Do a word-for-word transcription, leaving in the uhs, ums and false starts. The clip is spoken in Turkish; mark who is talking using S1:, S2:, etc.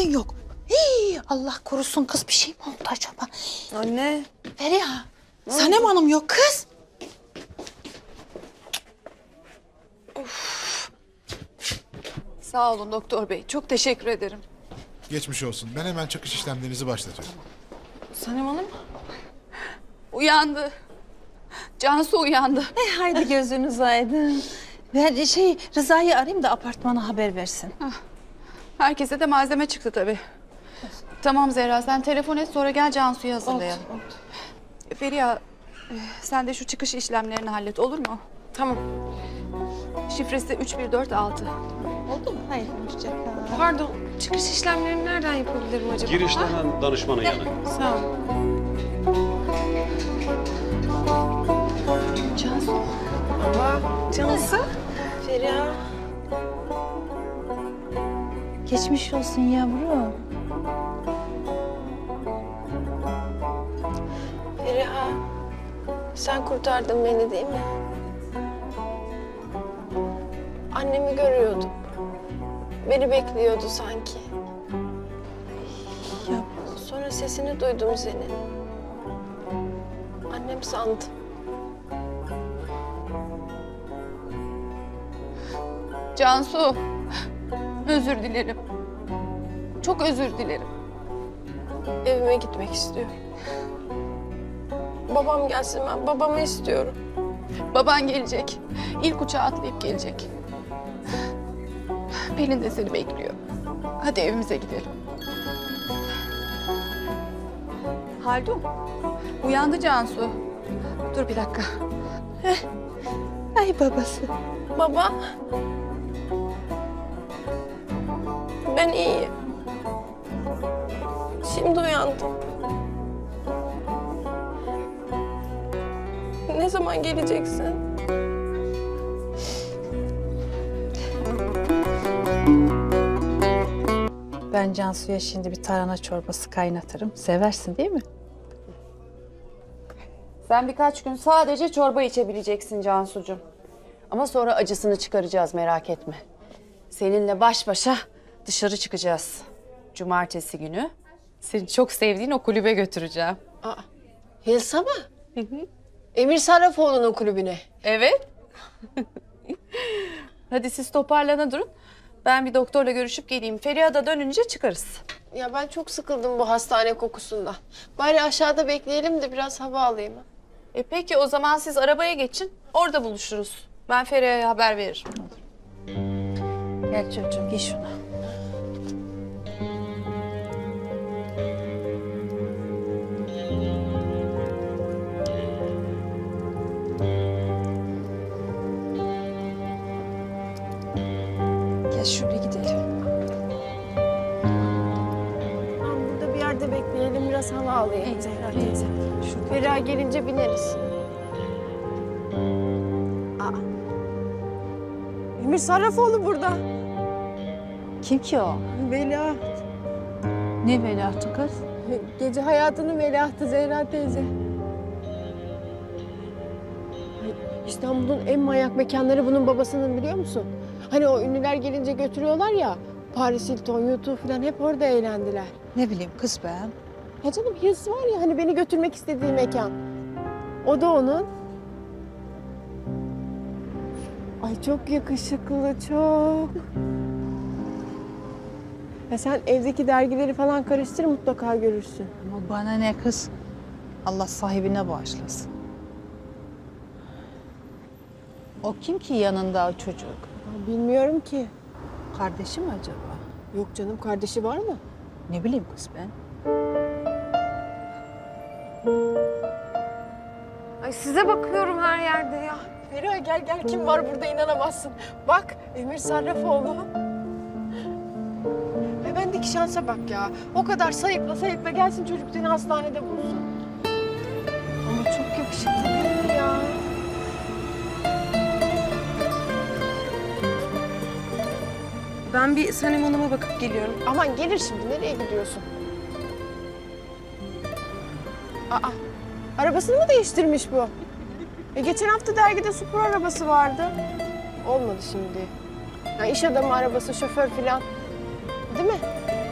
S1: haberin yok. Hii, Allah korusun kız, bir şey mi oldu acaba?
S2: Anne.
S1: Feriha, Sanem Hanım yok kız.
S2: Of. Sağ olun doktor bey. Çok teşekkür ederim.
S3: Geçmiş olsun. Ben hemen çıkış işlemlerinizi başlatıyorum.
S2: Sanem Hanım uyandı. Cansu uyandı.
S1: E, haydi gözünüz aydın. Ben şey Rıza'yı arayayım da apartmana haber versin.
S2: Herkese de malzeme çıktı tabii. Tamam Zehra, sen telefon et, sonra gel Cansu'yu hazırlayalım.
S1: Oldu, oldu.
S2: Feriha, sen de şu çıkış işlemlerini hallet, olur mu?
S4: Tamam.
S2: Şifresi üç bir dört altı.
S1: Oldu mu? Hayır, hoşça kal.
S4: Pardon, çıkış işlemlerini nereden yapabilirim acaba?
S5: Girişte hemen danışmanın yanı.
S4: Sağ ol.
S2: Cansu.
S4: Baba, Cansu. Feriha.
S1: Geçmiş olsun yavrum.
S4: Feriha, sen kurtardın beni değil mi? Annemi görüyordum. Beni bekliyordu sanki.
S1: Ya
S4: Sonra sesini duydum senin. Annem sandım.
S2: Cansu, özür dilerim. Çok özür dilerim.
S4: Evime gitmek istiyorum. Babam gelsin, ben babamı istiyorum.
S2: Baban gelecek. İlk uçağa atlayıp gelecek. Pelin de seni bekliyor. Hadi evimize gidelim. Haldun, uyandı Cansu. Dur bir dakika.
S1: ay babası.
S4: Baba. Ben iyiyim. Şimdi uyandım. Ne zaman geleceksin?
S1: Ben Cansu'ya şimdi bir tarhana çorbası kaynatırım. Seversin değil mi?
S6: Sen birkaç gün sadece çorba içebileceksin Cansucuğum. Ama sonra acısını çıkaracağız, merak etme. Seninle baş başa dışarı çıkacağız. Cumartesi günü seni çok sevdiğin o kulübe götüreceğim.
S4: Aa, Hilsa mı? Emir Sarrafoğlu'nun kulübüne.
S6: Evet. Hadi siz toparlana durun. Ben bir doktorla görüşüp geleyim. Feriha da dönünce çıkarız.
S4: Ya ben çok sıkıldım bu hastane kokusundan. Bari aşağıda bekleyelim de biraz hava alayım.
S6: E peki o zaman siz arabaya geçin. Orada buluşuruz. Ben Feriha'ya haber veririm.
S1: Gel çocuğum, giy şunu. Gel şöyle gidelim.
S4: Tamam, burada bir yerde bekleyelim, biraz hava alayım Zehra teyze. Feriha gelince bineriz. Aa. Emir Sarrafoğlu burada.
S1: Kim ki o?
S4: Veliaht.
S1: Ne veliahtı kız?
S4: Gece hayatının veliahtı Zehra teyze. Ay, İstanbul'un en manyak mekanları bunun babasının, biliyor musun? Hani o ünlüler gelince götürüyorlar ya, Paris Hilton, YouTube falan hep orada eğlendiler.
S1: Ne bileyim kız ben.
S4: Ya canım, Hills var ya hani beni götürmek istediği mekan. O da onun. Ay çok yakışıklı, çok. Ya sen evdeki dergileri falan karıştır, mutlaka görürsün.
S1: Ama bana ne kız? Allah sahibine bağışlasın. O kim ki yanında o çocuk?
S4: Ya bilmiyorum ki.
S1: Kardeşi mi acaba?
S4: Yok canım, kardeşi var mı?
S1: Ne bileyim kız ben.
S4: Ay size bakıyorum her yerde ya. Feriha gel gel, kim var burada inanamazsın. Bak Emir Sarrafoğlu. Ay bendeki şansa bak ya. O kadar sayıkla sayıkla gelsin, çocuk seni hastanede bulsun. Ama çok yakışıklı biri ya.
S2: Ben bir Sanem Hanım'a bakıp geliyorum.
S4: Aman gelir şimdi, nereye gidiyorsun? Aa, arabasını mı değiştirmiş bu? E geçen hafta dergide spor arabası vardı. Olmadı şimdi. Ya iş adamı arabası, şoför falan. Değil mi?